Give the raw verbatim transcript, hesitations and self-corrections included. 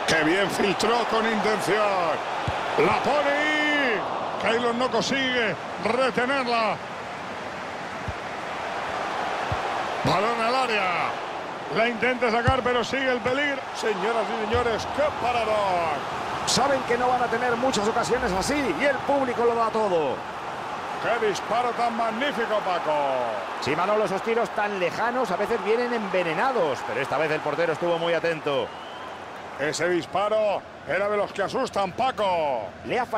¡Qué bien filtró con intención! ¡La pone ahí! Keylor no consigue retenerla. Balón al área. La intenta sacar, pero sigue el peligro. Señoras y señores, ¡qué parador! Saben que no van a tener muchas ocasiones así y el público lo da todo. ¡Qué disparo tan magnífico, Paco! Sí, Manolo, esos tiros tan lejanos a veces vienen envenenados, pero esta vez el portero estuvo muy atento. Ese disparo era de los que asustan, Paco. Le ha